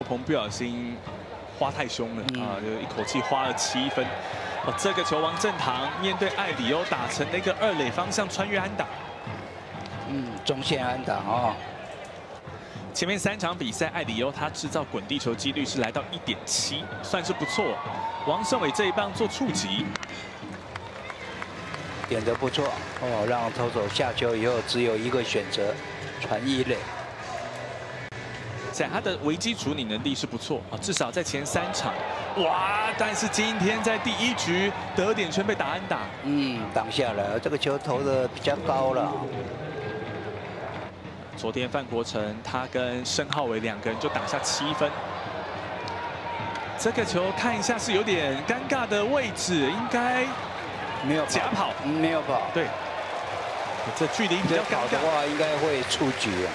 鹏不小心花太凶了啊，就一口气花了7分。哦，这个球王振堂面对艾里欧打成那个2垒方向穿越安打。 中线安打哦。 前面3场比赛，艾里欧他制造滚地球几率是来到1.7，算是不错。王胜伟这一棒做触及， 点得不错哦，让投手下球以后只有一个选择，传1垒。 他的危机处理能力是不错啊，至少在前3场，哇！但是今天在第1局得点圈被打安打， 挡下来，这个球投的比较高了。 昨天范国成他跟申浩伟2个人就打下7分。这个球看一下是有点尴尬的位置，应该没有假跑， 没有跑。 对，这距离比较尴尬的话，应该会出局啊。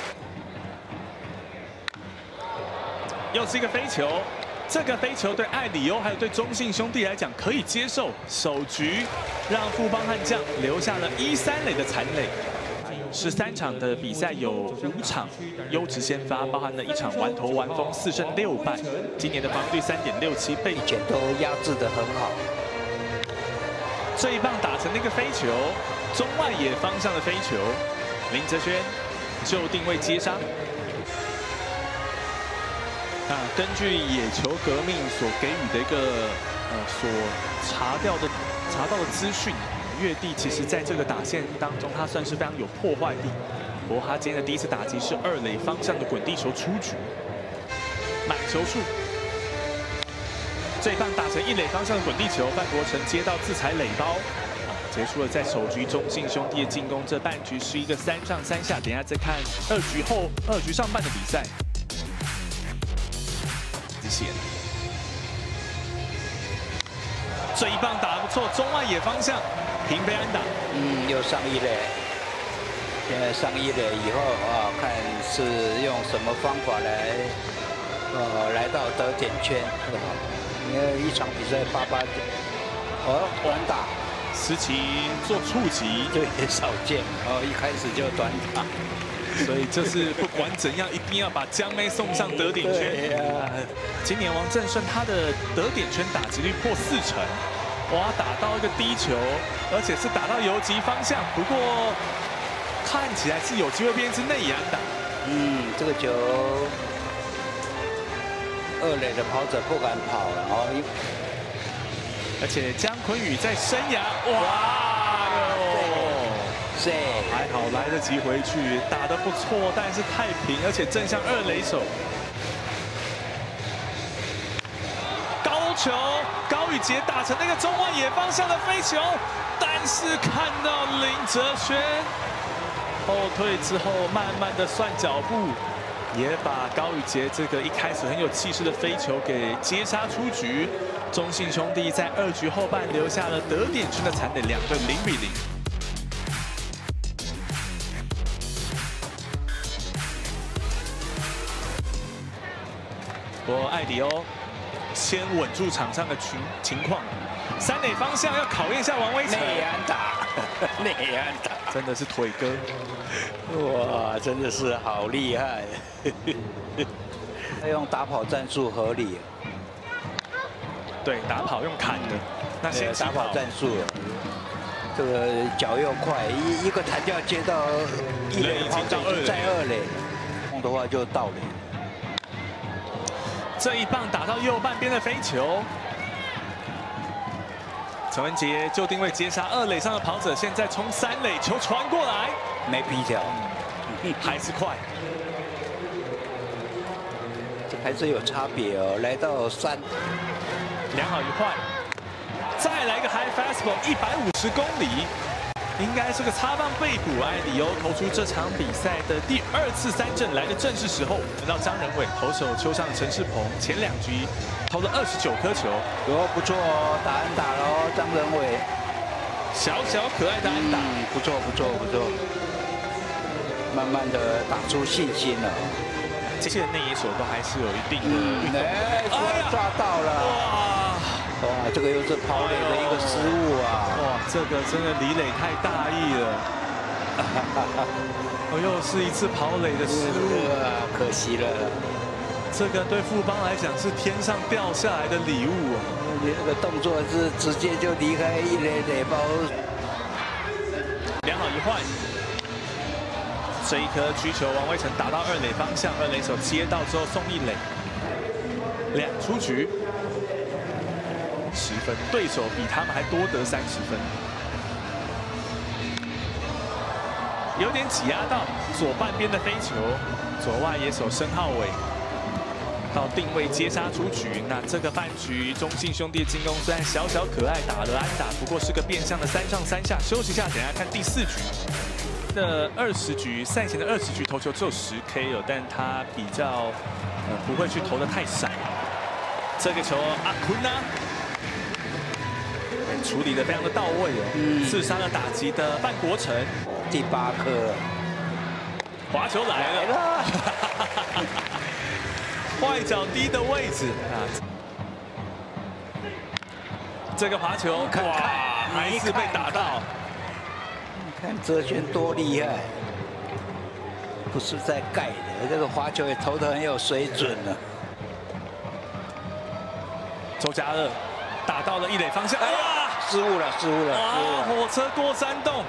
又是一个飞球，这个飞球对艾里欧还有对中信兄弟来讲可以接受，首局让富邦悍将留下了1、3垒的残垒。13场的比赛有5场优质先发，包含了1场完投完封4胜6败，今年的防御率3.67，被以前都压制得很好。 这一棒打成那个飞球，中外野方向的飞球，林哲轩就定位接杀。根据野球革命所给予的一个所查到的资讯，岳地其实在这个打线当中，他算是非常有破坏力。不过他今天的第1次打击是2垒方向的滚地球出局，满球数。这一棒打成1垒方向的滚地球，范国成接到自踩垒包，结束了在首局中信兄弟的进攻。这半局是一个3上3下，等一下再看2局上半的比赛。这一棒打得不错，中外野方向平飞安打。 又上1垒。现在上1垒以后啊，看是用什么方法来到得点圈。因为1场比赛88点，短打， 石奇做触及， 对，少见。一开始就短打。 所以这是不管怎样，一定要把江妹送上得点圈。今年王振顺他的得点圈打击率破40%，哇，打到一个低球，而且是打到游击方向。不过看起来是有机会变成内野安打。 这个球2垒的跑者不敢跑了而且江坤宇在生涯，哇！还好来得及回去，打得不错，但是太平，而且正向2垒手。高球，高宇杰打成那个中外野方向的飞球，但是看到林哲轩后退之后，慢慢的算脚步，也把高宇杰这个一开始很有气势的飞球给接杀出局。中信兄弟在2局后半留下了得点圈的残垒，2队0比0。不过艾里欧先稳住场上的情况，3垒方向要考验一下王威成。 内安打，内安打， 真的是腿哥， 哇，真的是好厉害！他用打跑战术合理。 对，打跑用砍的，那先打跑战术，这个脚又快，一个弹跳接到1垒，跑者在2垒，碰的话就到垒。 这一棒打到右半边的飞球，陈文杰就定位接杀2垒上的跑者，现在冲3垒，球传过来， 没皮条， 还是快， 这还是有差别哦。来到3， 良好1坏，再来一个 high fastball 150公里，应该是个擦棒背骨。艾里欧投出这场比赛的第2次3振，来的正是时候。轮到张仁伟，投手丘上的陈世鹏，前2局投了29颗球， 不错哦，打安打了哦，张仁伟， 小可爱的安打， 不错，慢慢的打出信心了。 这些内野手都还是有一定的抓到了，哇，这个又是跑垒的一个失误啊！ 哇，这个真的离垒太大意了，又是一次跑垒的失误啊，可惜了。 这个对富邦来讲是天上掉下来的礼物啊！ 你那个动作是直接就离开一垒包。 两好一坏，这一颗曲球王威成打到二垒方向，二垒手接到之后送一垒，2出局，10分，对手比他们还多得30分。 有点挤压到左半边的飞球，左外野手申浩伟到定位接杀出局。那这个半局，中信兄弟的进攻虽然小小可爱，打了安打，不过是个变相的3上3下。休息一下，等一下看第4局的20局，赛前的20局投球只有10K 哦，但他比较不会去投得太闪。这个球阿坤呢？ 处理得非常的到位哦，刺杀了打击的范国成， 第8颗， 滑球来了，坏脚低的位置啊，这个滑球哇，还是被打到。 你看哲轩多厉害，不是在盖的，这个滑球也投得很有水准了。 周家乐打到了一垒方向，哎呀！ 失误了，失误了！ 哇，火车过山洞！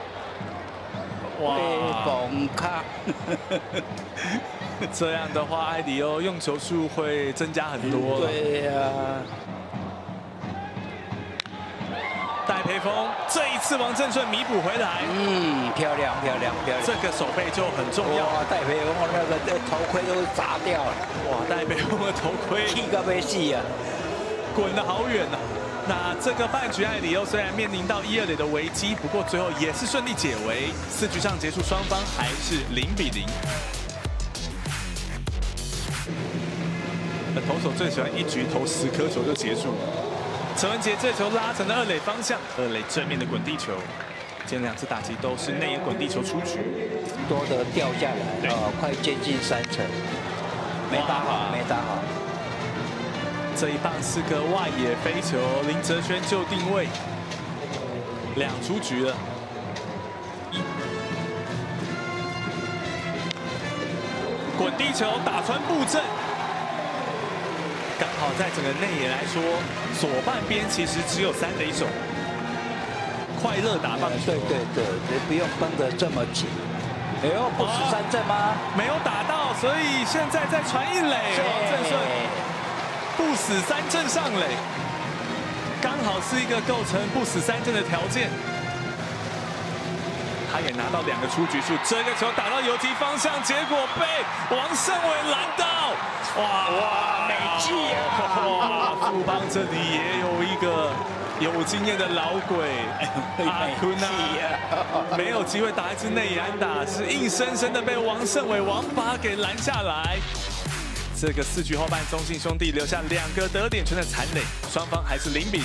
哇， 崩卡！ 这样的话，艾迪欧用球数会增加很多。 对呀。 戴培峰这一次王正顺弥补回来。 漂亮，漂亮，漂亮！ 这个手背就很重要。 哇，戴培峰那个头盔都砸掉了。 哇，戴培峰的头盔气个没戏啊！ 滚得好远啊！ 那这个半局，艾里欧虽然面临到1、2垒的危机，不过最后也是顺利解围。4局上结束，双方还是0比0。投手最喜欢1局投10颗球就结束。陈文杰这球拉成了2垒方向，2垒正面的滚地球。今天2次打击都是内野滚地球出局， 多的掉下来，快接近3成，没打好，没打好。 这一棒是个外野飞球，林哲轩就定位，2出局了。滚地球打穿布阵，刚好在整个内野来说，左半边其实只有3垒手，快乐打棒球。 对，不用绷得这么紧。哎呦，不死3振吗？ 没有打到，所以现在在传1垒，王正顺。 不死3振上垒，刚好是一个构成不死3振的条件。他也拿到2个出局数，这个球打到游击方向，结果被王胜伟拦到。哇， 美技啊！ 哇，富邦这里也有一个有经验的老鬼阿坤啊，没有机会打一支内野安打，是硬生生的被王胜伟王八给拦下来。 这个4局后半，中信兄弟留下2个得点圈的残垒，双方还是0比0。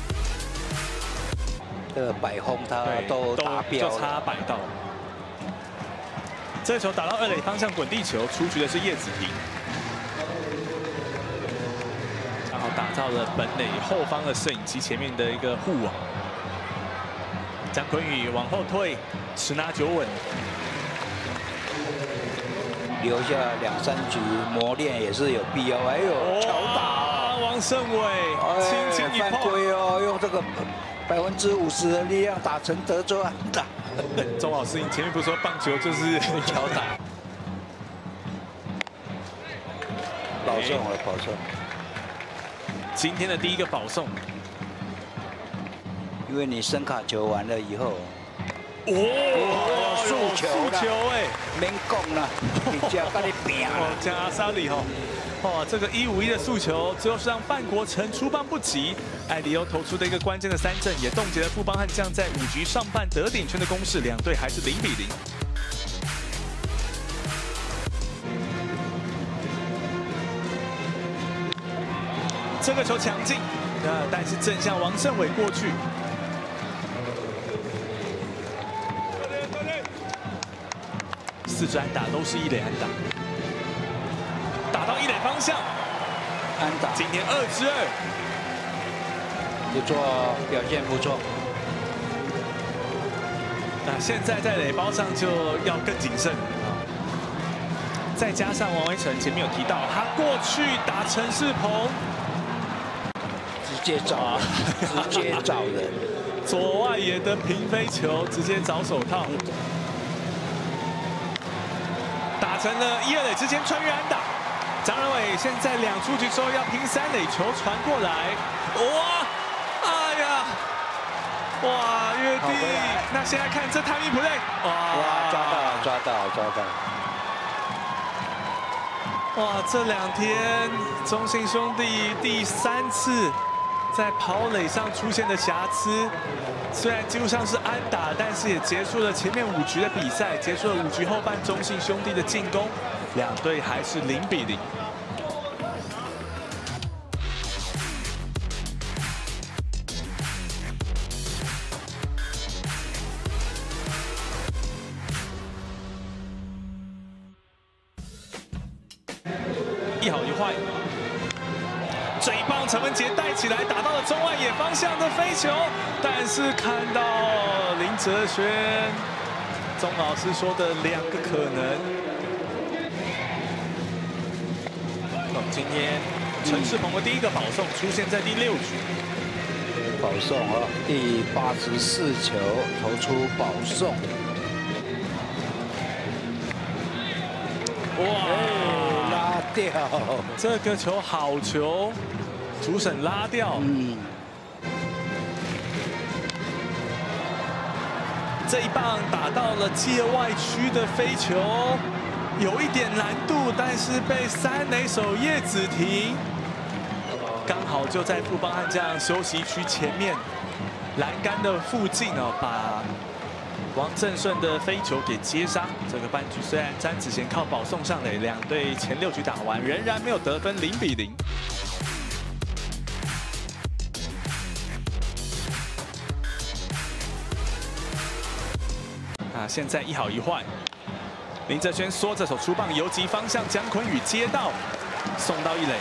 这个百轰他都达标了， 就差摆到。这球打到2垒方向滚地球，出局的是叶子婷，刚好打造了本垒后方的摄影机前面的一个护网。江坤宇往后退，10拿9稳。 留下2、3局磨练也是有必要。哎呦，巧打！ 王胜伟轻轻一碰， 犯规哦，用这个50%的力量打成德州安打。 钟老师，你前面不是说棒球就是巧打？保送了，保送。 今天的第1个保送， 因为你声卡球完了以后。 速球哎， 免讲啦，你只跟你拼了。 加阿萨里吼，哇，这个151的速球，最后是让范国成出棒不及，艾迪欧投出的一个关键的3振，也冻结了富邦悍将在5局上半得点圈的攻势，2队还是0比0。这个球强劲，但是正向王胜伟过去。 4支安打都是1垒安打，打到1垒方向， 安打。 今天2支2， 不错，表现不错。 那现在在垒包上就要更谨慎。 再加上王威成前面有提到，他过去打陈世鹏， 直接找人， 左外野的平飞球直接找手套，打成了1、2垒之间穿越安打。张仁伟现在2出局之后要拼3垒，球传过来，哇，哎呀！哇，越地！那现在看这 timing play， 哇，抓到！ 哇，这2天中信兄弟第3次在跑垒上出现的瑕疵，虽然几乎上是安打，但是也结束了前面5局的比赛，结束了5局后半中信兄弟的进攻，2队还是0-0。1好1坏，这一棒陈文杰带起来，打到了中外野方向的飞球，但是看到林哲轩，钟老师说的2个可能。今天陈世鹏的第1个保送出现在第6局， 保送啊，第84球投出保送， 哇！ 掉， 这个球好球，主审拉掉。这一棒打到了界外区的飞球，有一点难度，但是被3垒手叶子婷刚好就在富邦悍将休息区前面栏杆的附近哦，把王正顺的飞球给接杀。这个半局虽然詹子贤靠保送上垒，2队前6局打完仍然没有得分，0-0。现在1好1坏，林哲轩缩着手出棒，游击方向江坤宇接到，送到1垒，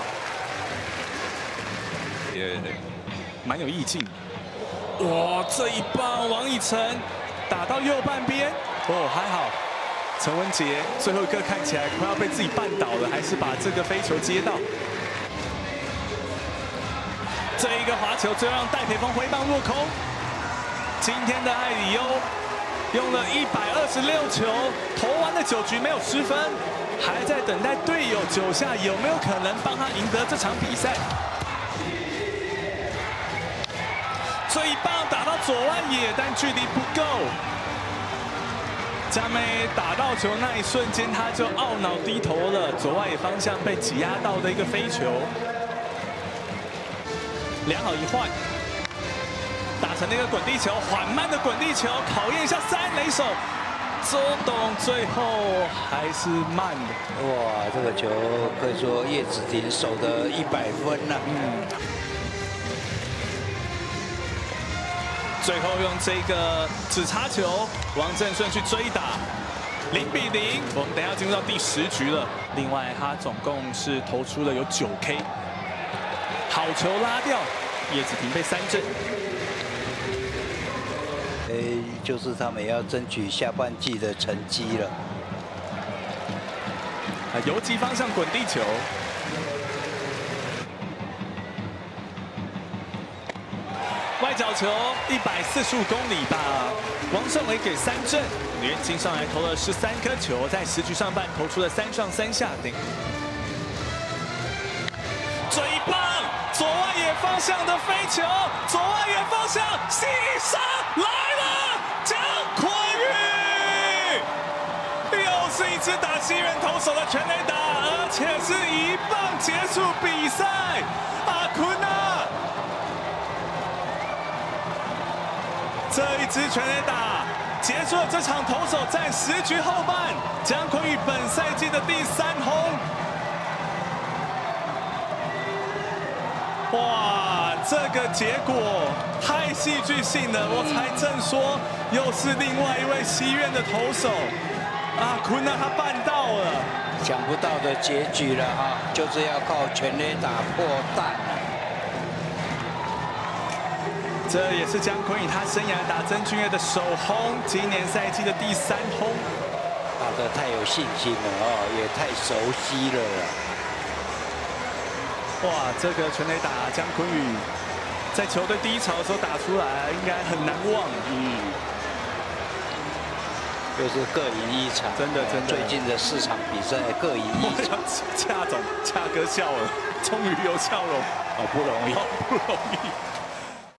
也蛮有意境。哇，这一棒王以诚打到右半边，还好，陈文杰最后一刻看起来快要被自己绊倒了，还是把这个飞球接到。这一个滑球最后让戴培峰挥棒落空。今天的艾里欧用了126球，投完了9局没有失分，还在等待队友9下有没有可能帮他赢得这场比赛。这一棒打到左外野，但距离不够。佳美打到球那一瞬间，他就懊恼低头了。左外野方向被挤压到的一个飞球，2好1坏，打成那个滚地球，缓慢的滚地球，考验一下3垒手周董，最后还是慢的。 哇，这个球可以说叶子婷守的100分了。 最后用这个指叉球，王正顺去追打，0-0。我们等一下进入到第10局了。另外，他总共是投出了有9K， 好球拉掉，叶子婷被3振。 就是他们要争取下半季的成绩了。 游击方向滚地球。外角球145公里吧，王胜伟给3振，吕彦青上来投了13颗球，在10局上半投出了3上3下顶。这一棒，左外野方向的飞球，左外野方向西上来了，江坤宇，又是一支打西人投手的全垒打，而且是1棒结束比赛，阿坤啊！这一支全垒打结束了这场投手战10局后半，江坤宇本赛季的第3轰。哇，这个结果太戏剧性了！我才正说，又是另外一位西院的投手阿坤纳，他办到了， 想不到的结局了哈，就是要靠全垒打破蛋了。 这也是江坤宇他生涯打曾俊乐的首轰，今年赛季的第3轰。 阿得太有信心了也太熟悉了啦。 哇，这个全垒打江坤宇在球队第一场的时候打出来，应该很难忘。 就是各赢一场， 真的。 最近的4场比赛各赢1场。 恰哥笑了，终于有笑容， 好不容易， 好不容易。